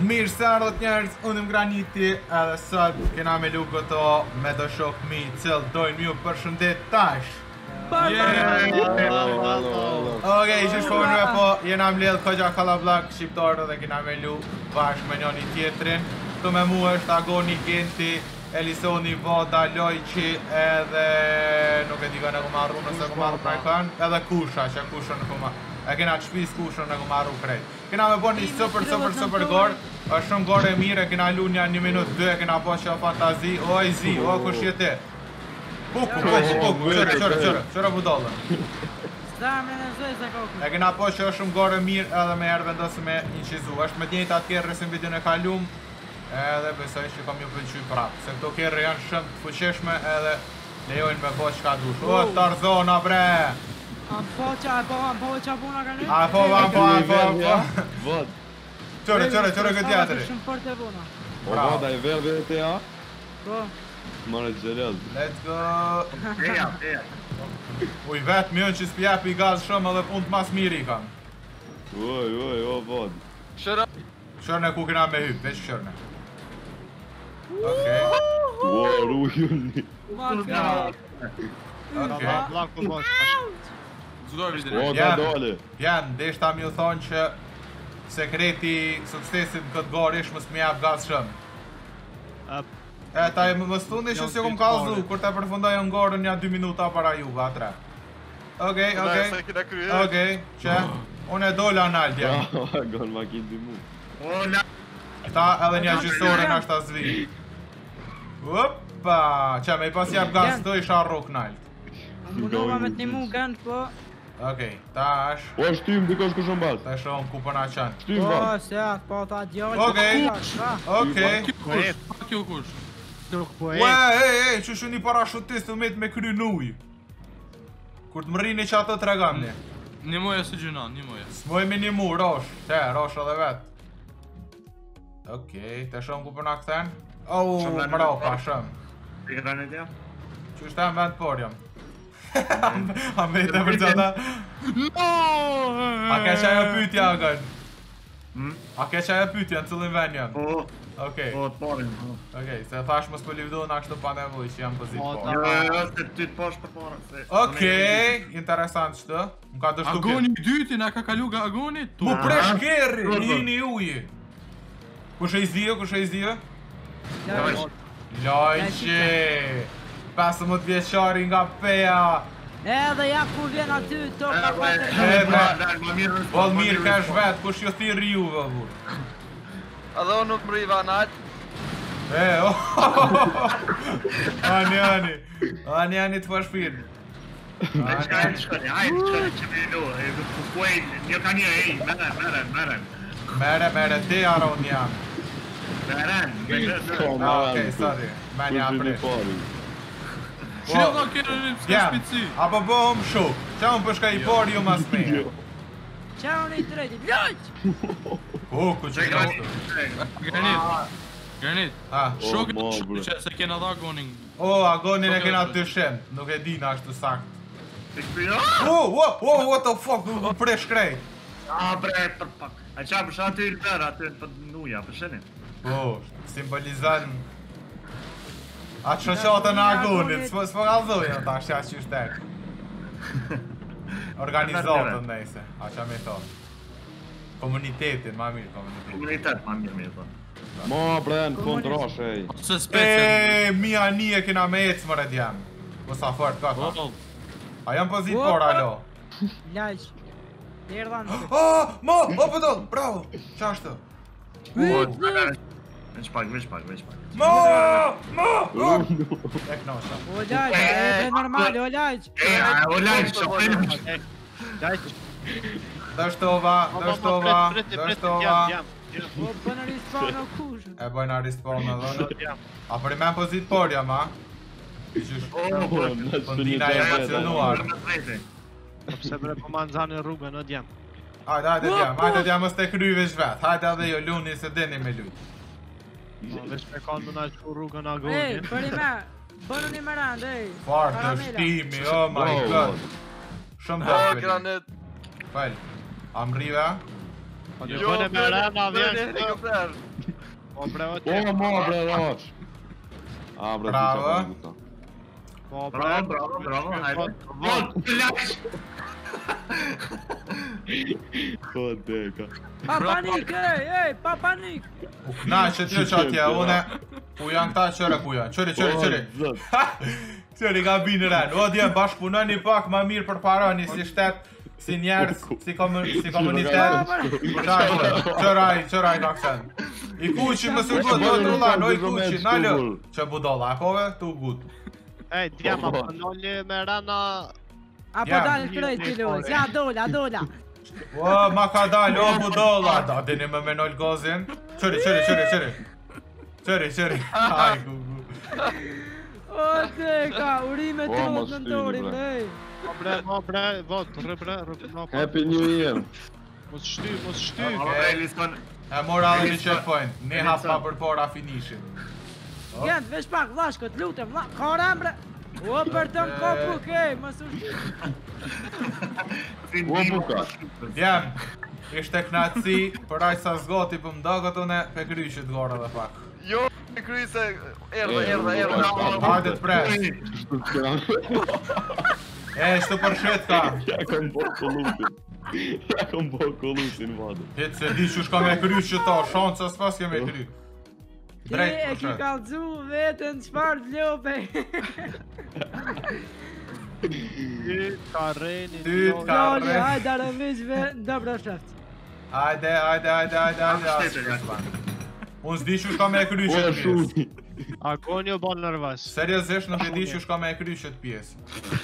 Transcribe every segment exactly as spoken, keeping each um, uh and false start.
Mirë se ardhët njerëz, unë më Graniti edhe sot kena me lu këto me do shok mi cilë dojnë ju përshëndet tash. Okej, që shkojnë me po jena mledh Kogja Kalablak shqiptarë dhe kena me lu bashkë me njoni tjetrin. Këtu me mu është Agoni, Genti, Elisoni, Voda, Lojqi edhe nuk e di ka në ku marru nëse ku marru prej kanë edhe Kusha që Kusha në ku marru. E kena të shpis Kushën në ku marru krejt. Kena me bo një super super super gorë, është shumë gorë e mire, kena lu një një minut dy, e kena po që fantazi, o i zi, o kush jete. Puku, puku, puku, qërë, qërë, qërë, qërë budollën. E kena po që është shumë gorë e mirë edhe me herë vendosë me një qizu. është me tjenjët atë kjerë rësim video në kalum, edhe besoj që kom ju pëlqy prapë. Se këto kjerë janë shumë të fuqeshme edhe lejojnë me po që ka dush. O, Tarzona bre! Am po qa, po, am po qa puna ka një? A po, a po, a po, a po. Vod. Qore, qore, qore këtë tjetëri. Shumë fort e puna. O voda e verë dhe te ja? Po. Mare gjerez. Let's go. Eja, eja. Uj, vetë mjën që s'pjep i gaz shumë edhe punë të mas mirë i kam. Uj, uj, o vod. Shëra. Shërne ku kena me hyp, veç shërne. Okej. Ua, rujuni. Okej. Voda dole. Jan, deshta mi u thonë që sekreti suksesit këtë garë ish mës m'jap gaz shumë. E ta e më stuni që si kom kalzu, kur ta përfundoj në garën një dy minuta para juve, atre. Okej, okej. Okej, që unë e dola në aldja. Gon ma ki dimu. Ta edhe një gjysore në ashta zvi. Upa, që me i pas jap gaz të isha rruk në alt. Munova me t'nimu gënd, po. Okej, tash. O, shtim, dikosh kush në balë. Ta shohëm ku përna qanë. Shtim, Po, va. se atë, po ta djallë. Okej. Okej. Kjo kush? Nuk po e. Ue, ej, ej, që shu një parashutist të met me kry në uj. Kur të më rini që ato të regamni. Një moja së gjyna, një moja. S'mojme një mu, rosh. Te, rosh edhe vetë. Okej, të shumë ku përna këthen. Oh, mro, pa shumë. I këta në tja? Që është temë vend por jam. A me të për qëta. A ke që ajo pytja, Agon? A ke që ajo pytja në cëllin ven jam? Po, Okej, po, të porin. okej, se thash mos po livdu në ashtu pa nevoj që jam pozit por. Jo, jo, se ty të posh për porin. Okej, interesant shtë. Më ka dështu këtë. Agoni i dyti, na ka kalu nga Agoni? Mu presh kerri, një një uji. Kush e i zdio, kush e i zdio? Lojqi, pesëmbëdhjetë vjeçari nga peja. Edhe ja ku vjen aty, to ka patër. Val mirë ka shvet, kush jo thirë juve, vur. Edhe unë nuk më riva në atë. E, oh, ani, ani, ani, ani të pashpirë. Hajde, shkoni, shkoni, hajde, shkoni që me lu, ku kuajnë, një ka një, ej, meren, meren, meren. Mere, mere, ti aron jam. Meren, me Ko, Okej, sorry, me një apre. Që nga kërë një s'ka shpici? Apo po më shuk, që unë përshka i por ju mas me. Qa unë i treti, vjojq! U, ku që ka utë. Granit, Granit, Ha, shokët mo, të bre. që se kena dha Agonin. o, Agonin e kena të dyshem, nuk e di në ashtu sakt. Të këpjo? Oh, oh, oh, what the fuck, u presh krejt. A, bre, për pak. A qa përsha aty i lëver, aty për nuja, përshenin? Po, simbolizan atë shoqatën e Agonit, s'po s'po kalzoja ta shqa që shtek. Organizatën nejse, a qa me thonë. Komunitetin, ma mirë komunitetin. Komunitet, ma mirë me thonë. Ma, bren, kontrash, ej. Se special. Eee, mija një e kena me ecë mëre djem. Po sa fort, ka ta. A jam pozit por, alo. Lajq. Derdha në të. Oh, mo, o pëdoll, bravo, qa është? Veç pak, veç pak, veç pak. Mo, mo, mo. E knosha. O lajq, e normal, o lajq. E, o lajq, që përnë. Dështova, dështova, dështova. O bënë respawn o kush. E bojna respawn në dhënë. A për i men pozit por jam, a? O, për Po ndina e emocionuar. Pse bre po ma nxani rrugën në djem. Hajde, hajde djem, hajde djem mos te kryve shvet. Hajde edhe jo luni se dini me lujt. Vesh me kanë më na shku rrugën Ej, Agonin. për i me, bënë një merand, ej. Far dështimi, oh my god. Shumë dështimi. Fal. Am rive? Po të bëne me rana vjen. helikopter. Po bre o O, tje. mo, bre, rosh. A, bre, Bravo. ti që pa Po bre. Bravo, bravo, bravo, hajde. Vot, lash! Po, deka. Pa panik, ej, ej, pa panik. U knaqet jo që atje, une... Ku janë këta, qëre ku janë, qëri, qëri, qëri. Qëri ka binë rënë, o djemë bashkëpunoni pak ma mirë për parani si shtet, si njerës, si komunitet. Qashtë, qëraj, qëraj ka kësen. I kuqi më së gut, do të rullan, o i kuqi, nalë. Që budolla, e pove, tu gut. Ej, djema, po nolli me rana... Apo Ja. dalë krejt të lojës, ja dola, dola. O, ma ka dalë, o budolla. Da, dini me me nol gozin. Qëri, qëri, qëri, qëri. Qëri, qëri. Aj, gu, gu. O, teka, urime O, të mos rrët në shtyni, ndorin, bre. ej. Po bre, mo bre, vot, rë bre, rë no, po. Happy New Year. Mos shty, mos shty. Bravo, Elison. E mora dhe një checkpoint. Ne hap pa për para finishin. Jent, vesh pak, vlashkët, lutem, vla, kara mbre. O, për të më kopu, kej, më su shty. O, buka. Djem, ishte knatësi, për aj sa zgoti për më dogët une, pe kryqit gara dhe pak. Jo, e kry se erdhe, E, erdhe, u, erdhe. Hajde të pres. Shtu të kram. E, shtu përshet ka. Ja kom bo kollutin. Ja kom bo kollutin, vade. Hitë se di që shka me kryqit ta, shanë që s'pas ke me kry. Ti Drejt e ki përshet. kalzu vetën qfar të lope. Ty, kareni, Ty, jo, ka- Loli, re. hajde arë vizve, dobro sheft. Hajde, hajde, hajde, hajde, hajde, Ah, asë shtetë, shkës. Unë s'di që shka me O, kryqit pjesë. shuni. Agonjo bon nervas. Seriozisht nuk e di që shka me kryqit pjesë.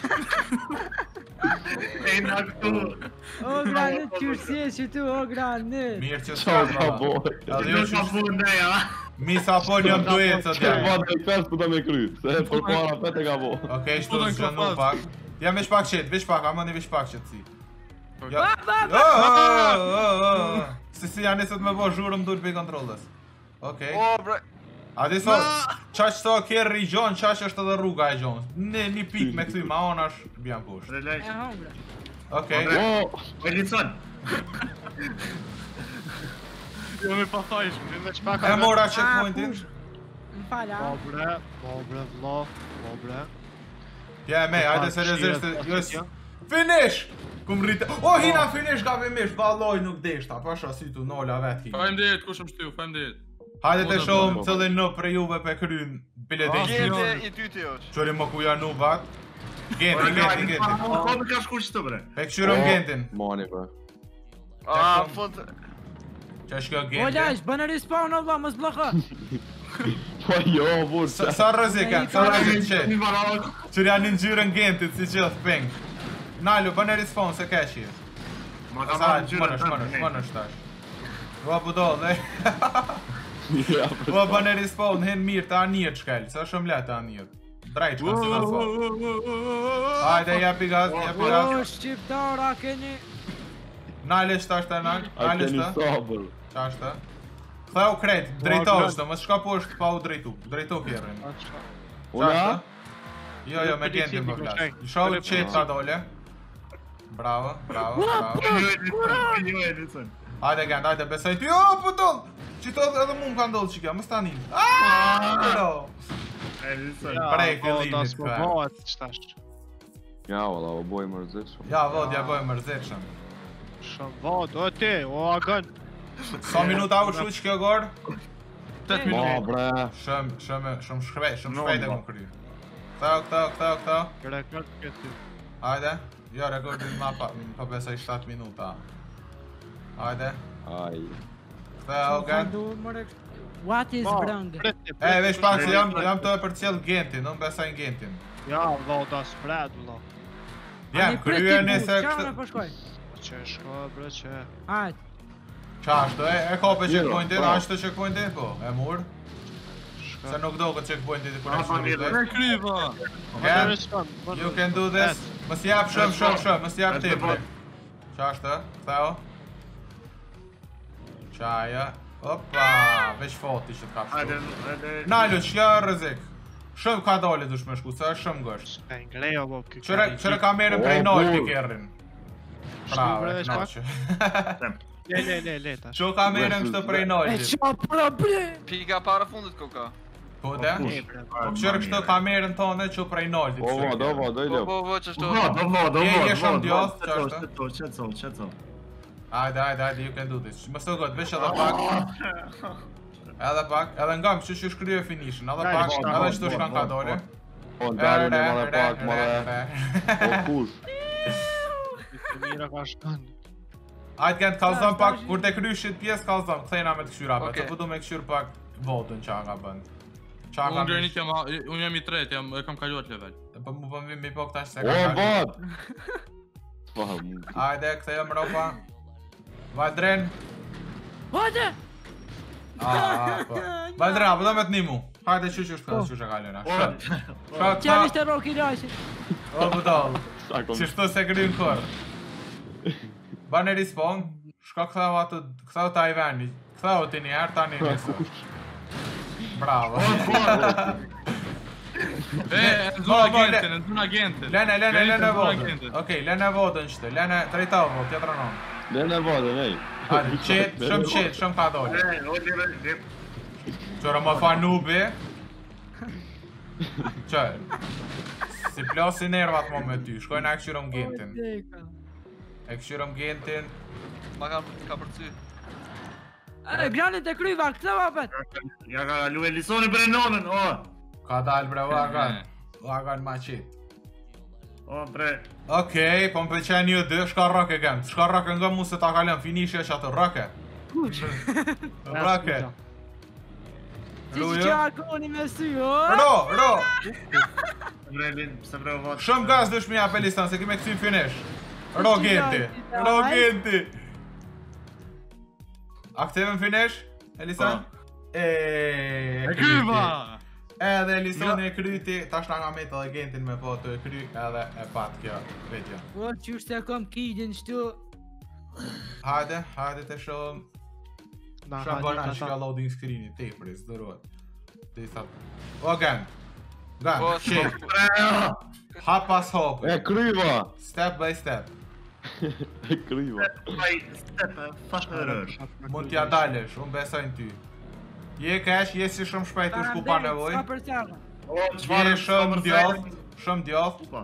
E në këtu. O, granit, qërësie që tu, o, granit. Mirë që Qa s'ka ka bra. bo? Edhe jo Jo që që punë dhe, ja. mi sa po njëm duhet së Që djej. vade e këpes për të me kry. Se për para pete ka bo. Okej, shtu të zgjënu pak. Jam veç pak qetë, veç pak, amoni veç pak qetë si. Ja. Ba, ba, Oh, oh, oh, oh. Si si janë nisët me bo zhurëm dur për i kontrolës. Okej. O, bre. A di so, qaq so kjerë i gjonë, qaq është edhe rruga e gjonë. Në një pik me këthy ma onash, bjam poshtë. e Relax. hongre. Okej. O, Elison. Jo me pa thajsh. Veç pak E mora checkpointin. Më fala. Po bre, po bre vlo, po bre. Ja me, hajde seriozisht, jos... Finish! Kum rritë... O, hina finish gabimisht, balloj nuk deshta, pasha si tu nola vet hi. Fajm dit, kush më shtiu, fajm dit. Hajde të Po, shohëm po, po. cëllin në për juve pe kryn biletin. Gjente i tyti është. Qëri më ku janë nubat. Genti, genti, genti. Ko më ka shku qëtë bre? Pe këshyrëm gentin. Mani, bre. A, në fund... Që është kjo O, genti. lash, bënë respawn, o, vla, mos blokë. Po jo, burë. Sa sa rrezik kanë, sa rrezik që. Një varalë. Qëri janë në gjyrën gentit si gjithë peng. Nalu, bënë respawn se keqi. Ma ka Sa, marrë në mënësh, gjyrë. mënësh, mënësh tash. Ua budoll, dhe. Ja, Ua bënë respawn, hen mirë të anijët shkel, sa shumë letë anijët. Drejt shka si vazhdo. Hajde, jepi gaz, jepi gaz. O, shqiptara, keni... Nale shta shta nal, A nale keni shta. sabër. Qa shta. Ktheu krejt, drejto është, mos shka poshtë pa u drejtu. Drejto kjerën. Una? Jo, jo, me gentin më flas. Shoh qetë ka dole. Bravo, bravo, bravo. Jo, Elison. Jo, Elison. Hajde gent, hajde besoj ty. Jo, po doll. Qito edhe mu më ka ndodhë që kjo, më stani. Aaaa! Elison. Prej fillimit, Das po ka. bëhet çtash. Ja, valla, o boj mërzit shumë. Ja, vodja bëj mërzitshëm. Shumë vot, o ti, o agon. Sa minuta u shu që kjo gorë? tet Ma, minuta. bre. Shumë, shumë, shumë shkrej, shumë No, shpejt e ma. mu kry. Këtau, këtau, këtau, këtau. Rekord këtu. Hajde. Jo, rekordin ma pa, pa besoj shtatë minuta. Hajde. Aj. Këtau, gent. Kandu, more... What is brand? E, veç pak se jam, jam të e për cjell gentin, unë besaj në gentin. Ja, vot das spred valla. Jam, kryer nëse Qa në kështë... po shkoj? Që shko bre që. Hajt. Qashtu, e, e ka për Jo, checkpointin, po. ashtë të checkpointin, po, e mur. Shko. Se nuk do këtë checkpointin të Pa, pa, mirë. kërë E kryva. Gant, you can do this. Mës jap shumë, shumë, shumë, mës jap ti, bre. Qashtu, këtheo. Qaja. Opa, veç foti që t'ka Hajde, pështu. hajde. Nalu, që kjo rëzik. Shumë ka dole dush me shku, se është shumë gësht. Nglejo po kë. Qëre, qëre ka merën prej O, nol t'i bur. kjerrin. Bravo, bre, e veç pak? knaqë. Le, le, le, le, tash. Ço kamerën kështë prej E nollit. qa problem? Pika para fundit koka. Po dhe? E, bre. Po këshërë kështë kamerën tonë që prej nollit. O, vado, vado, i Po, lep. po, po, që shto. Do, do, do, do, Je- je do, shumë do, djoth, do, ç'është? qetso, qetso, qetso. Ajde, ajde, ajde, you can do this. Më së gëtë, vesh edhe pak. Edhe pak, edhe nga më që që shkrye finishin, edhe pak, Daj, edhe po, që të po, shkan po, ka po. dole. Po, ndalën e madhe pak, madhe. O, kush? Të mira ka shkën. Ajde kënë të kalzëm pak, kur të kryshit pjesë kalzëm, këthejna me të këshyra për, Okej. të pëdu me këshyr pak votën që nga bënd. Qa Unë ka grenit mish? jam, unë jam i tret, jam, e kam kaluar level. Po mu po mi po këta që se O, ka kalu. bot! Po, mu. Ajde, këthejëm ropa. Valdren. Hajde! Ah, po. Valdren, apo do me të një mu. Hajde që që është këtë që që kalena. Shët. Shët, Qa ishte Rocky Rice? o budal. Sa kom. Që shtu se kryin kër. Bane respawn, shka këthau atë, këthau Tajvani. Këthau të një herë, tani nësë. Bravo. E, e Po, nëzun po, agentin, le- e nëzun agentin. Lene, lene, Grenit lene e nëzun votën. agentin. Okej, lene votën qëtë. Lene, drejtau vot, tjetër non. Dhe në vodën, ej. Hajde, qetë, shumë qetë, shumë ka dole. E, o, le, le. Qërë më fa nubi. Qërë. Si plasi nervat mo me ty, shkojnë e këshyrëm gentin. E këshyrëm gentin. Ma ka, ka përcy. E, granit e kryva, këta vapet! Ja ka kalu Elisoni për e nonën, o. Ka dalë bre, vagan. Vagan ma qitë. O, bre. Okej, po më pëlqen ju dy, shka rake gem. Shka rake nga mu se ta kalem finishja që atë rake. Kush? Rake. Si që që akoni me sy, o? Ro, ro. Bre, lin, pse bre o vatë. Shumë gaz dush mi apelistan, se kime kësy finish. Ro genti. Ro genti. A këtëve finish, Elisan? Eee, E kryva! Edhe Elisoni e kryti, tash na nga metë edhe gentin me po të e kry, edhe e pat kjo vetja. Po, që se kom kidin shtu. Hajde, hajde të shumë. Na Shumë bëna hajde që ka ata. loading screen-i, te i pres, dërruat. Te i thap. O gen. Gen, Po, shit. Bre, o. Hap pas hop. E kryva! Step by step. E kryva. Ai, step, fash në rësh. Mund t'ja dalesh, unë besoj në ty. Je kesh, je si shumë shpejt u shku pa nevoj. Ska për caka. O, Je çfarë shumë djoth, shumë djoth. Upa.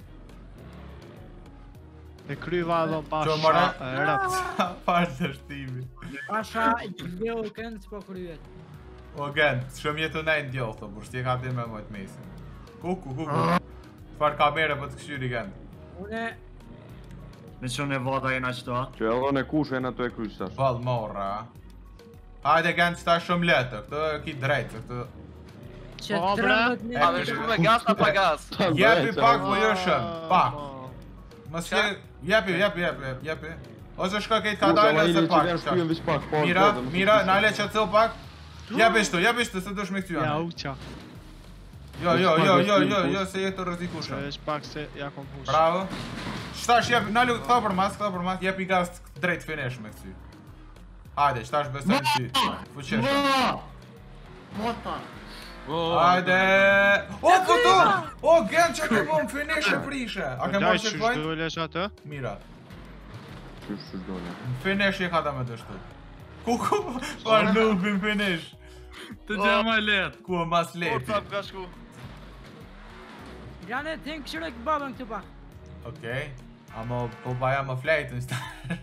E kryva dhe Qo pasha mëre? e rëpt. Parë të shtimi. Pasha leo kënd s'po kryet. O gen, shumë jetu nej në djoth, të burë, s'ti e ka ti me mojt mesin. Kuku, kuku. Far kamere për të këshyri gen. Une, Me që në vata jena qëto, a? Që edhe në kush e në të e kryq tash. Val morra. Hajde gen që ta shumë letë, këtë e ki drejtë, këtë... që Po, bre. trembët A me një... shku me gas na pa gas. Jepi pak po jo shumë, pak. Po. Mos je, jepi, jepi, jepi, jepi. Ose shko kejt ka Ka dalë dalë se që pak. janë shkujen vish pak. Po, Mira, po, po, mira, po, nale që të pak. Jepi shtu, jepi shtu, se dush me këty Ja janë. uqa. Jo, jo, jo, jo, jo, jo, se jetë të Që rëzikushëm. është pak se ja kom push. Bravo. Shtash jepi, nalu, këta për mas, këta për mas, jepi gas drejt finish me këty. Hajde, shtash besoj në ty. Fuqeshëm. Ma! Mota! Hajde. O, po tu! O, gen që ke bom finish e prishe. A ke Daj marrë që checkpoint? shdolesh atë? Mira. Qysh qysh dole. Finish e ka ta me të shtu. Ku ku? Pa nubin finish. Të gjë ma letë. Ku e mas Forca leti. më ka shku. Granit, të në këshire këtë babën këtë pak. Okej. Amo po baja më flejtën sta.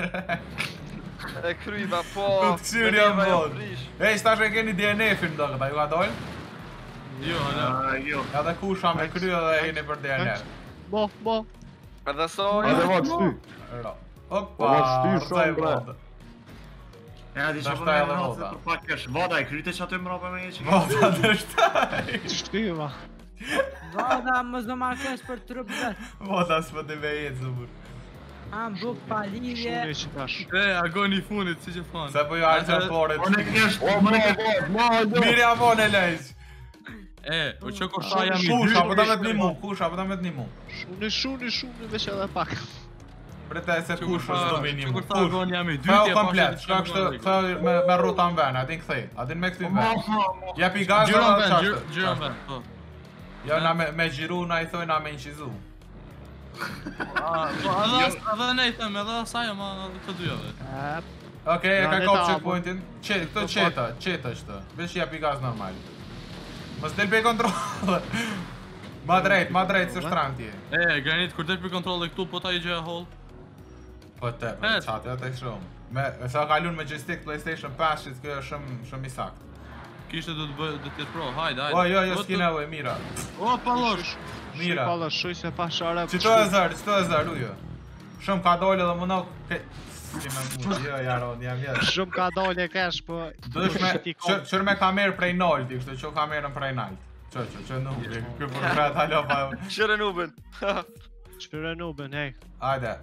E kryva, po. Po të këshyri jam me neva bod. prish. Ej, stash e keni D N F-in do këta, ju ka dojnë? Jo, jo. Ah, jo. Edhe kusha me kry edhe e keni për D N F. Bo, bo. Edhe sori. Hajde vot shty. Ro. Po, Opa, shty rëzaj shumë, bre. vodë. E adi që Dashtaj po me edhe në voda. për pak kesh. Vada e kryte që aty më rope me një që Voda të shtaj. Shtyva. Vada, më zdo markesh për trup vetë. Voda s'pë të me jetë zëmur. Am buk pa lidhje. Shune që tash. E, agoni i funit, si që thonë. Se po ju arë që pore O në të kesh, O, o ma, në kesh. ma, ma, Mirë avon e lejq. E, o që kosha jam i Kusha, po dy. ta me të një mu, kusha, po ta me të një mu. Shune, shune, shune, veç edhe pak. Prete se Që kush kur është tha, do minimum. që kur tha agoni jam i dy. Këta o komplet, shka kështë, këta me, me ruta në ven, adin këthej, adin me këty në ven. Jepi gaz Gjyron edhe ben, qashtë. gjyron ben, po. Jo, na me, me gjiru, na i thoj, na me inqizu. A, po, edhe as- edhe ne i them, edhe asaj, ma edhe të dyjave. E, Okej, e Ja, ka le kop ta checkpointin. Qet, këto qeta, qeta është. Veç jepi gaz normal. Mos del pe kontroll. Ma drejt, ma drejt së shtran ti. E, Granit, kur del për kontrol dhe këtu, po ta i gjë hol. Po te, po Et. qatë, atë e shumë. Me, e sa kalun me joystick PlayStation pesë, që kjo është shumë, shumë i sakt. Kishte do të bëj, do të jetë pro, hajde, hajde. O, jo, jo, Do s'ki të- nevoj, mira. O, pallosh. Mira. Shqipalla, shuj se pa shara. Qito e zërë, qito e zërë, ujo. Shumë ka dole dhe më nuk... ke- Si me mu, jo, jaron, jam jetë. Shumë ka dole kesh, po... Dush me, ti qër qër me kamerë prej nolti, kështu që kamerën prej nalt. Që, që, që nuk, kë për fret halo pa... Qëre nubën. Qyre nubën, hej. Hajde.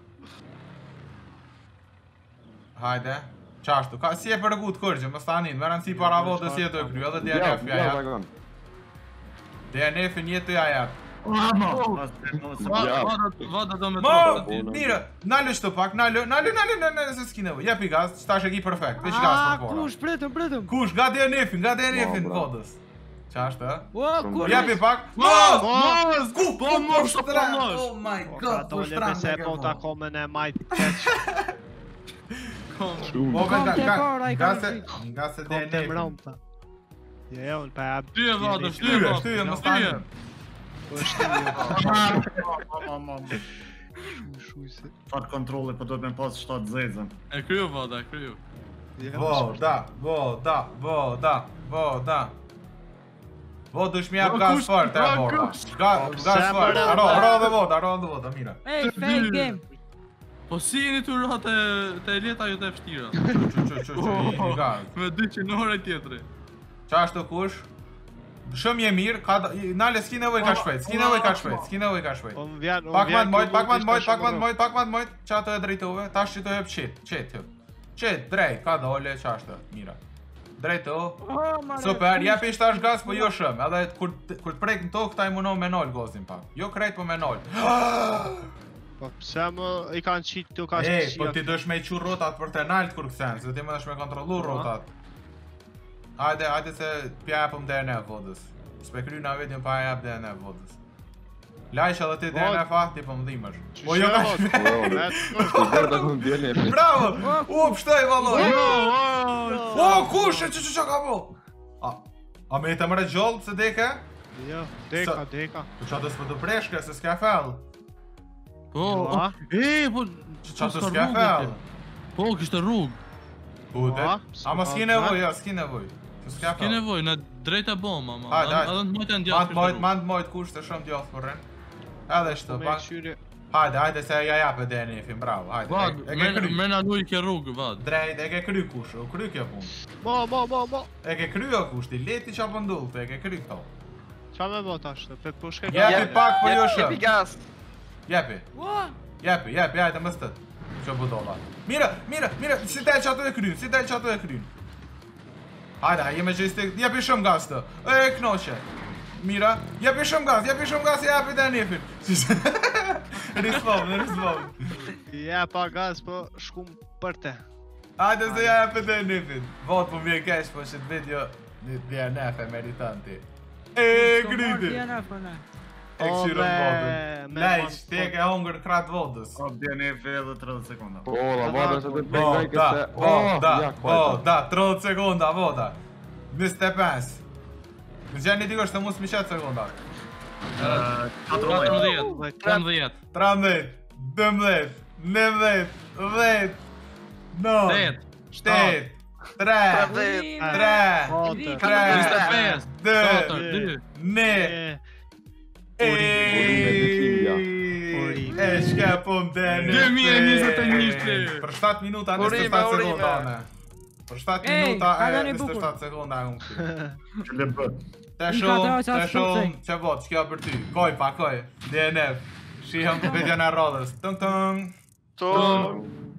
Hajde. Qashtu, ka si e përgut kërgjë, më stanin, më rënë si para vodës jetë e kry, edhe D N F ja Ja, jep. vagon. D N F-in jetë ja jep. Amo! Va- Ja. Vada, vada do me Mo, trofë ti. mire, nalë shtë pak, nalë, nalë, nalë, nalë, nalë, se s'ki nevoj, jepi gaz, që tash e ki perfekt, veç gaz A, për pora. kush, pritëm, pritëm. Kush, nga D N F-in, nga D N F-in Mo, bra. vodës. Qashtë, e? O, kush. Jepi pak. Mos, Mos! mos, Ku, po mos, po mos. Oh my Po ka god, po dole shtran me se me po ta ke komen e majt keq. Shumë. Po, Kom nga, te nga, para, i nga ka se, rëfit. nga se D Kom N të F-in. mromta. Jo, unë pa jap... Shtyje vada, shtyje Shtyje, vada. shtyje, më Shtyje. stanin. Po shtyje. Shuj se... Fat kontrolli, po do të me pas shtatë zezën. E kryu vada, e kryu. Vo, da, vo, da, vo, da, vo, da. Vo, dush mi jap Vo, gaz kush- fort, e vo, borra. kush- Ga- Gaz pse fort, më ro, rëndë? ro dhe voda, ro dhe voda, mira. Ej, fake game. Po si jeni të rrhat e të leta ju të vështira? Që, që, që, që, i një gaz. Me dy qenore tjetri. Qashtu kush? Shumë je mirë, ka da- i- nale s'ki nevoj ka shpejt, s'ki nevoj ka shpejt, s'ki nevoj ka shpejt. Po më vjen... më Pak vjen man mojt, kjo pak man ishte mojt, pak shumë man rrë. mojt, pak man mojt, qa të e drejtove, tash që të jep qit, qit jep. Qit, drejt, ka dole, qashtu, mira. Drejto, Oh, ma super, kush. jepi tash gaz, po jo shumë, edhe kur kur të prek në tokë, ta i munon me nol gozin pak. Jo krejt, po me nol. Po pse më i kanë qitë të ka E, shqia. po ti dësh me i qu rotat për të nalt kur kësen, se ti më dësh me kontrolu rotat. Hajde, hajde se pja japëm D N F vodës. S'pe kry na vetëm pa jap D N F vodës. Lajsh edhe ti D N F a, ti po më dhimësh. Po jo ka shme. Ti bërë të këmë bjene. Bravo! U, pështoj valloj! Jo, O, kush, që që që ka po? A, a me të mërë gjollë se deke? Jo, deka, Sa- deka. Po qa të s'pë të preshke, se s'ka fell. Po, Jo, o, a? e, po... Që qa të s'ka fell. Po, kishte rrugë. Bute. a? Ama s'ki nevoj, ja, s'ki nevoj. Se s'ka Ki fell. nevoj, në drejta bom, ama. Hajde, hajde. Edhe në mojtë janë Mand djathë mojt, mand mojt kush të shumë djathë përren. Edhe shtë, Me pak. qyri... Hajde, hajde se ja jape D N F-in, bravo, hajde. Vad, E, e ke kry. me na luj ke rrugë, vad. Drejt, e ke kry kush, u kry kjo pun. Mo, mo, mo, mo. E ke kry o kush, ti leti qa pëndull, e ke kry këto. Qa me bot ashtë, pe po shkej Jepi Jep- pak, po jo Jepi shumë. gas. Jepi, Ua, jepi, jepi, hajde më stët. Që budolla. Mira, mira, mira, si del që ato e kryn, si del që ato e kryn. Hajde, hajde, me gjistik, jepi shumë gaz të. E, knoqe. Mira, jepi shumë gaz, jepi shumë gaz, jepi D N F-in. Rislovën, rislovën. Ja, pa gaz, po shkum për te. Hajde se ja jepi D N F-in. Vot po m'vjen kesh, po shit video një D N F e meritanti. E, griti. D N F, ne. E këshirën me- vodën. me Lejsh, man- ti e ke hongër krat vodës. O, D N F edhe tridhjetë sekonda. Po, la vada se të Vo, pengaj da, këse... vo, da, ja, vo, da, tridhjetë sekonda, voda. njëzet e pesë. Në gjeni dikosh të mos mi qetë sekonda. katërmbëdhjetë, tretëmbëdhjetë, tridhjetë, dëmbëdhjetë, nëmbëdhjetë, dhjetë, nëntë, tetë, shtatë, tre, Tre. tre, Katër. tre, njëzet e pesë, dy, katër, dy. një. E, Urime, E shka po më të në dy mijë e njëzet e një. Për shtatë minuta në Urime, shtatë urime. sekonda ne. Për shtatë Ej, minuta ka e dhënë në bukur. shtatë sekonda e unë këty. Që le bët. Të I ka shumë, dhënë të qatë shumë, shtucej. që vot, që kjo për ty. Koj pa koj, D N F. Shihëm video në rodhës. Tëng tëng. To.